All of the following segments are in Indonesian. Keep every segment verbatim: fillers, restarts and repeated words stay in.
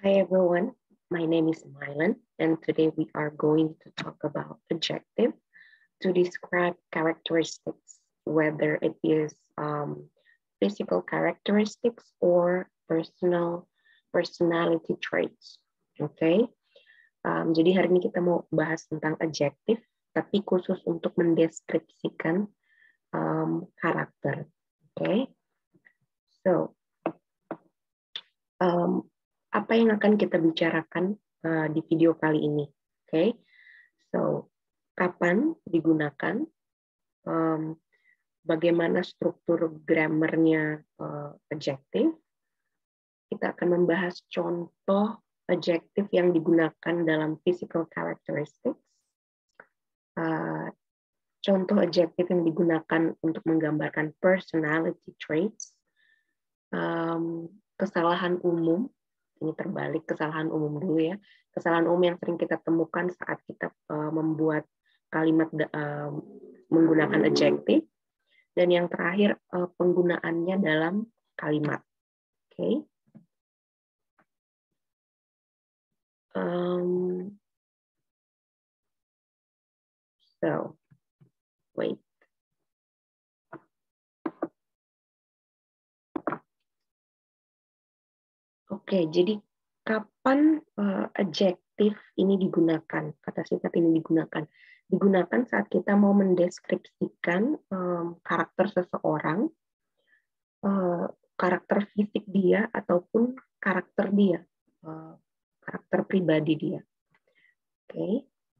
Hi everyone, my name is Mylan and today we are going to talk about adjective to describe characteristics, whether it is um, physical characteristics or personal personality traits. Oke, okay? um, jadi hari ini kita mau bahas tentang adjective, tapi khusus untuk mendeskripsikan um, karakter. Oke, okay? So um, apa yang akan kita bicarakan uh, di video kali ini? Oke, okay? So kapan digunakan? Um, bagaimana struktur grammarnya uh, adjective? Kita akan membahas contoh adjective yang digunakan dalam physical characteristics. Uh, contoh adjective yang digunakan untuk menggambarkan personality traits. Um, kesalahan umum, ini terbalik, kesalahan umum dulu ya. Kesalahan umum yang sering kita temukan saat kita uh, membuat kalimat uh, menggunakan adjective. Dan yang terakhir, uh, penggunaannya dalam kalimat. Oke. Okay. Um, so, wait. Oke, okay, jadi kapan uh, adjektif ini digunakan, kata sifat ini digunakan? Digunakan saat kita mau mendeskripsikan um, karakter seseorang, uh, karakter fisik dia ataupun karakter dia, uh, karakter pribadi dia. Oke. Okay.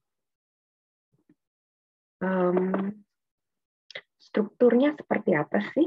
Um, strukturnya seperti apa sih?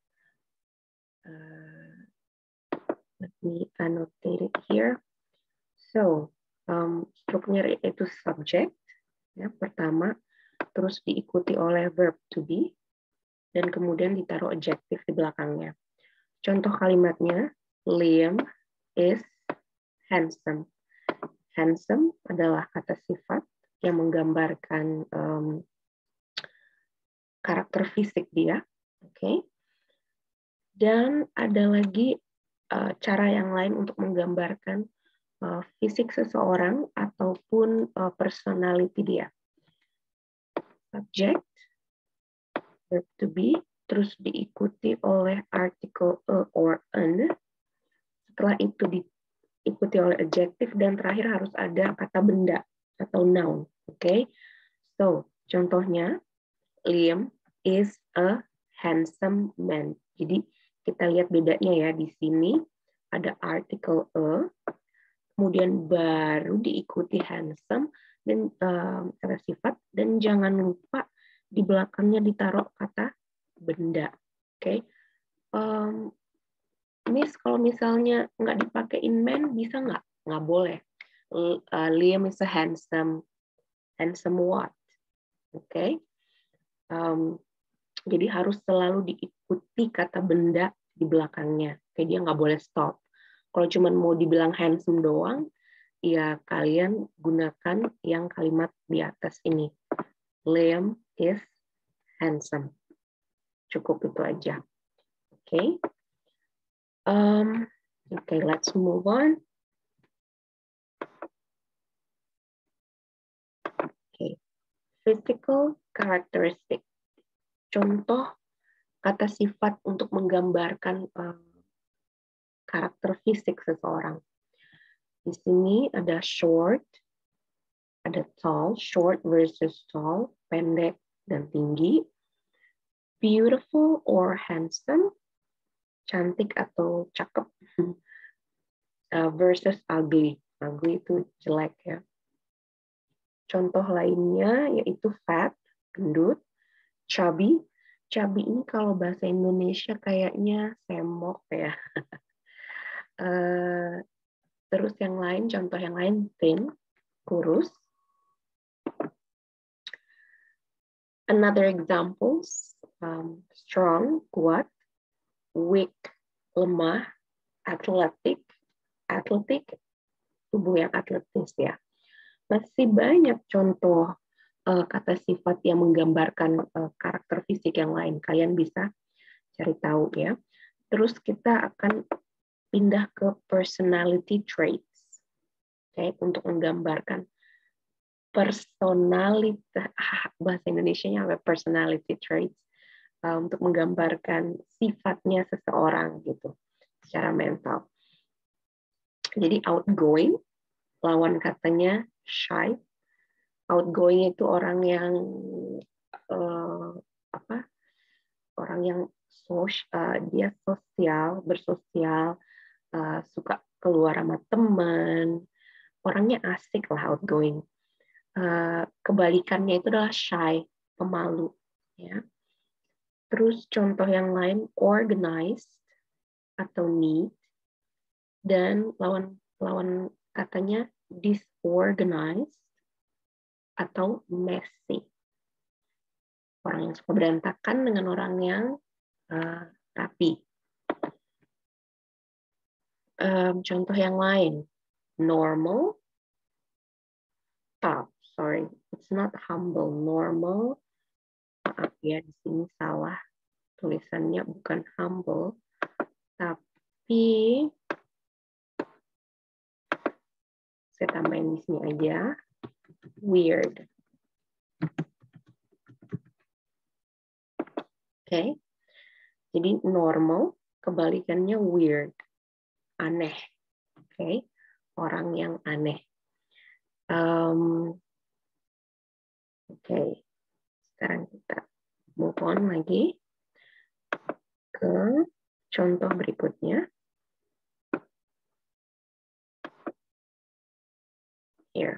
Uh, let me annotate it here. So, um, strukturnya itu subject, ya, pertama, terus diikuti oleh verb to be, dan kemudian ditaruh adjective di belakangnya. Contoh kalimatnya, Liam is handsome. Handsome adalah kata sifat yang menggambarkan um, karakter fisik dia, oke? Okay? Dan ada lagi uh, cara yang lain untuk menggambarkan uh, fisik seseorang ataupun uh, personality dia. Subject, verb to be, terus diikuti oleh article a or an. Setelah itu diikuti oleh adjective dan terakhir harus ada kata benda atau noun. Oke, okay? So contohnya Liam is a handsome man. Jadi kita lihat bedanya ya, di sini ada article a, kemudian baru diikuti handsome dan um, kata sifat, dan jangan lupa di belakangnya ditaruh kata benda. Oke, okay? um, Miss kalau misalnya nggak dipakein man bisa nggak? Nggak boleh. Uh, Liam is a handsome, handsome what? Oke. Okay? Um, Jadi harus selalu diikuti kata benda di belakangnya. Kayak dia nggak boleh stop. Kalau cuma mau dibilang handsome doang, ya kalian gunakan yang kalimat di atas ini. Liam is handsome. Cukup itu aja. Oke. Okay. Um, Oke, okay, let's move on. Oke. Okay. Physical characteristic. Contoh kata sifat untuk menggambarkan um, karakter fisik seseorang. Di sini ada short, ada tall, short versus tall, pendek dan tinggi. Beautiful or handsome, cantik atau cakep, uh, versus ugly. Ugly itu jelek ya. Contoh lainnya yaitu fat, gendut, chubby. Chubby ini kalau bahasa Indonesia kayaknya semok ya. uh, terus yang lain, contoh yang lain thin, kurus. Another examples, um, strong, kuat, weak, lemah, athletic, athletic, tubuh yang atletis ya. Masih banyak contoh uh, kata sifat yang menggambarkan uh, karakter fisik yang lain. Kalian bisa cari tahu ya. Terus kita akan pindah ke personality traits. okay, untuk menggambarkan personality, bahasa Indonesianya apa? Personality traits, uh, untuk menggambarkan sifatnya seseorang gitu secara mental. Jadi outgoing, lawan katanya shy. Outgoing itu orang yang uh, apa? Orang yang sos, uh, dia sosial, bersosial, uh, suka keluar sama teman, orangnya asik lah, outgoing. Uh, kebalikannya itu adalah shy, pemalu. Ya. Terus contoh yang lain, organized atau neat, dan lawan lawan katanya disorganized atau messy. Orang yang suka berantakan dengan orang yang uh, rapi. Um, contoh yang lain, normal, top, sorry, it's not humble, normal, maaf ya, di sini salah, tulisannya bukan humble, tapi saya tambahin di sini aja, weird. Oke, okay. Jadi normal, kebalikannya weird, aneh. Oke, okay. Orang yang aneh. Um, Oke, okay. Sekarang kita move on lagi ke contoh berikutnya. Here.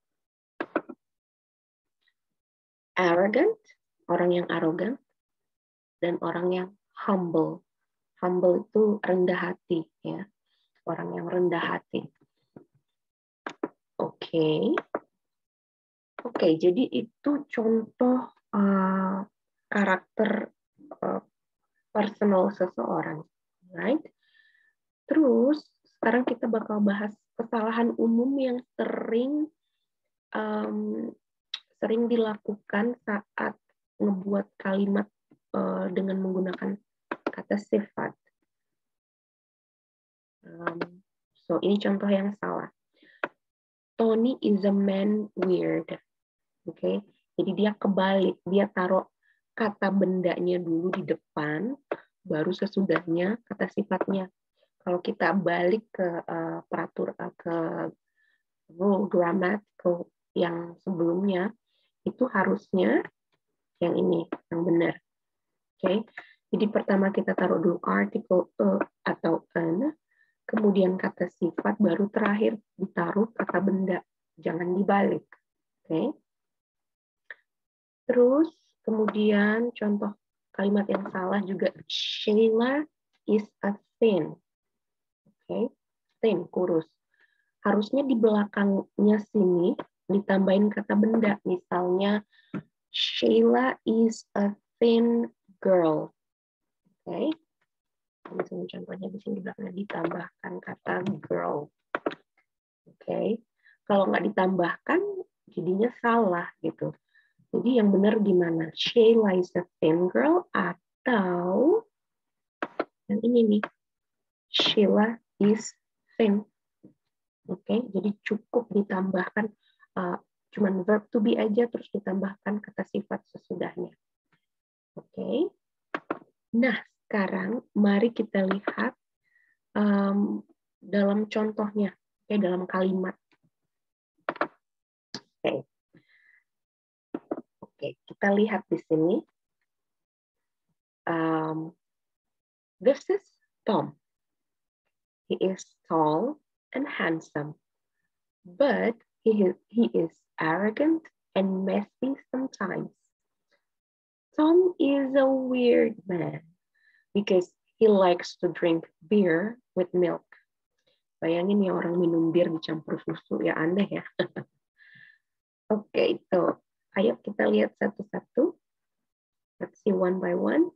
Arrogant, orang yang arogan, dan orang yang humble. Humble itu rendah hati, ya. Orang yang rendah hati. Oke. Okay. Oke, okay, jadi itu contoh uh, karakter uh, personal seseorang, right? Terus sekarang kita bakal bahas kesalahan umum yang sering um, sering dilakukan saat ngebuat kalimat uh, dengan menggunakan kata sifat. Um, so ini contoh yang salah. Tony is a man weird. Oke, okay? Jadi dia kebalik, dia taruh kata bendanya dulu di depan, baru sesudahnya kata sifatnya. Kalau kita balik ke uh, peratur uh, ke rule grammatical yang sebelumnya, itu harusnya yang ini, yang benar. Oke, okay? Jadi pertama kita taruh dulu artikel e atau an, kemudian kata sifat, baru terakhir ditaruh kata benda. Jangan dibalik. Oke. Okay? Terus kemudian contoh kalimat yang salah juga, Sheila is a thin. Oke, okay. Thin, kurus. Harusnya di belakangnya sini ditambahin kata benda. Misalnya, Sheila is a thin girl. Oke. Okay. Misalnya contohnya di sini di belakangnya ditambahkan kata girl. Oke. Okay. Kalau nggak ditambahkan, jadinya salah gitu. Jadi yang benar gimana? Sheila is a thin girl atau yang ini nih, Sheila is thin. Oke, okay? Jadi cukup ditambahkan uh, cuman verb to be aja, terus ditambahkan kata sifat sesudahnya. Oke. Okay? Nah, sekarang mari kita lihat um, dalam contohnya, oke, okay, dalam kalimat. Oke. Okay. Oke, kita lihat di sini. Um, this is Tom. He is tall and handsome, but he is, he is arrogant and messy sometimes. Tom is a weird man because he likes to drink beer with milk. Bayangin ya, orang minum bir dicampur susu, ya aneh ya. Oke, okay, so ayo kita lihat satu-satu. Let's see one by one.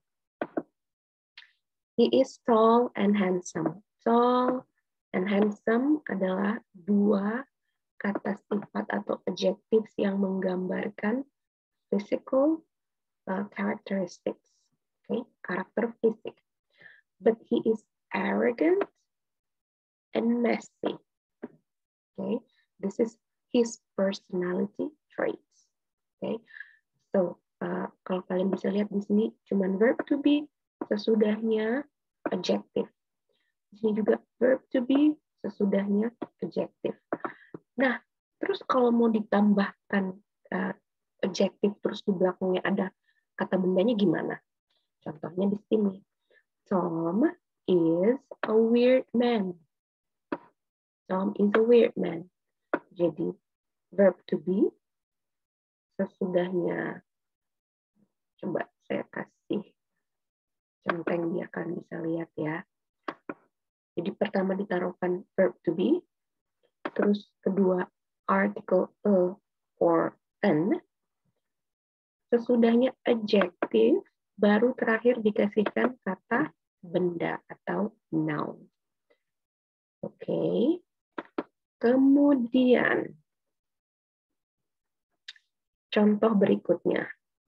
He is tall and handsome. Tall and handsome adalah dua kata sifat atau adjectives yang menggambarkan physical uh, characteristics. Okay, karakter fisik. But he is arrogant and messy. Okay, this is his personality traits. Okay, so uh, kalau kalian bisa lihat di sini cuman verb to be, sesudahnya adjective. Di sini juga verb to be, sesudahnya adjective. Nah, terus kalau mau ditambahkan uh, adjective terus di belakangnya ada kata bendanya gimana? Contohnya di sini. Tom is a weird man. Tom is a weird man. Jadi verb to be sesudahnya, coba saya kasih centeng biar kalian bisa lihat ya. Jadi pertama ditaruhkan verb to be, terus kedua article a or an, sesudahnya adjective, baru terakhir dikasihkan kata benda atau noun. Oke. Okay. Kemudian contoh berikutnya.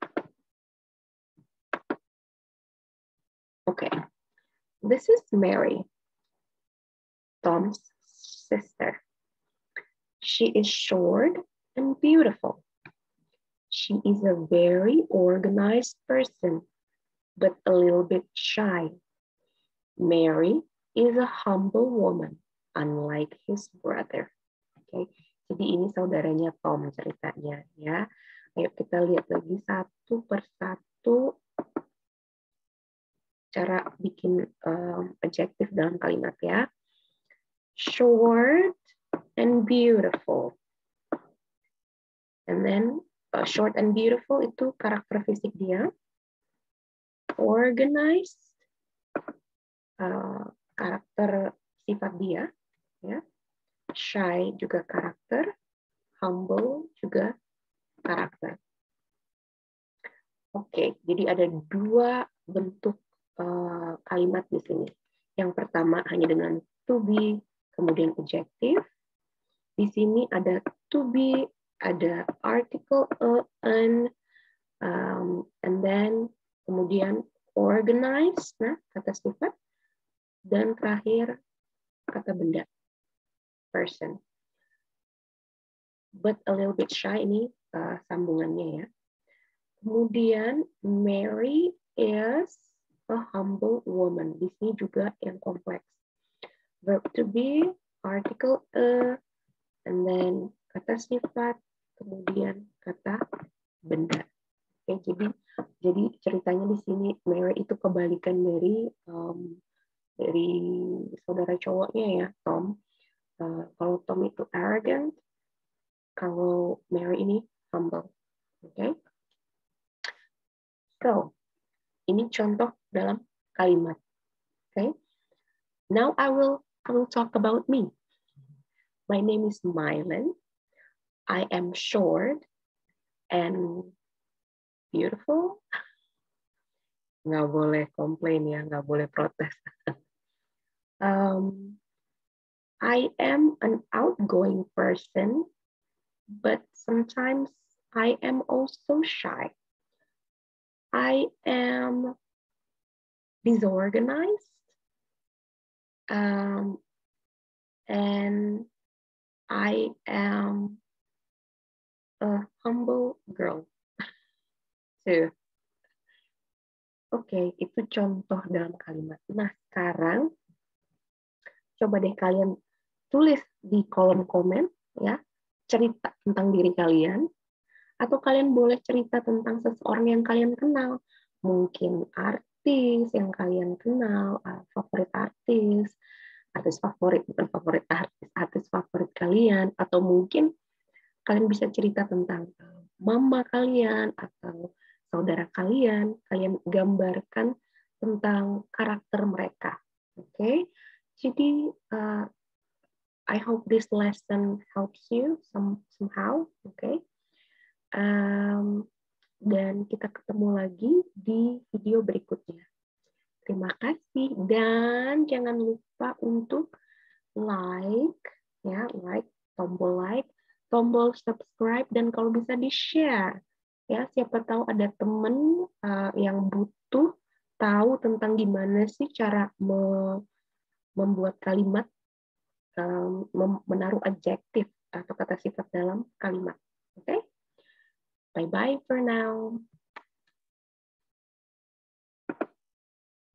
Oke. Okay. This is Mary, Tom's sister. She is short and beautiful. She is a very organized person, but a little bit shy. Mary is a humble woman, unlike his brother. Oke, okay. Jadi ini saudaranya Tom ceritanya ya. Ayo kita lihat lagi satu persatu cara bikin um, adjective dalam kalimat ya. Short and beautiful. And then uh, short and beautiful itu karakter fisik dia. Organized, uh, karakter sifat dia, ya. Shy juga karakter, humble juga karakter. Oke, jadi ada dua bentuk uh, kalimat di sini. Yang pertama hanya dengan to be, kemudian adjective. Di sini ada to be, ada article a, an, um, and then kemudian organize, nah kata sifat, dan terakhir kata benda, person. But a little bit shy, ini uh, sambungannya ya. Kemudian Mary is a humble woman. Di sini juga yang kompleks. Verb to be, article a, and then kata sifat, kemudian kata benda. Oke, jadi jadi ceritanya di sini Mary itu kebalikan dari um, dari saudara cowoknya ya, Tom. Uh, kalau Tom itu arrogant, kalau Mary ini humble. Oke. Okay? So, ini contoh dalam kalimat. Okay. Now I will I will talk about me. My name is Mylan. I am short and beautiful. Nggak boleh komplain ya, nggak boleh protes. um, I am an outgoing person, but sometimes I am also shy. I am disorganized, um, and I am a humble girl too. Oke, okay, itu contoh dalam kalimat. Nah, sekarang coba deh kalian tulis di kolom komen ya, cerita tentang diri kalian, atau kalian boleh cerita tentang seseorang yang kalian kenal. Mungkin artis yang kalian kenal, favorit artis, artis favorit, bukan favorit artis, artis favorit kalian, atau mungkin kalian bisa cerita tentang mama kalian atau saudara kalian, kalian gambarkan tentang karakter mereka. Oke, okay? Jadi uh, I hope this lesson helps you some, somehow. Oke, okay? um, dan kita ketemu lagi di video berikutnya. Terima kasih dan jangan lupa untuk like, ya, like, tombol like, tombol subscribe, dan kalau bisa di-share. Ya, siapa tahu ada teman uh, yang butuh tahu tentang gimana sih cara me membuat kalimat um, menaruh adjektif atau kata sifat dalam kalimat. Oke? Okay? Bye-bye for now.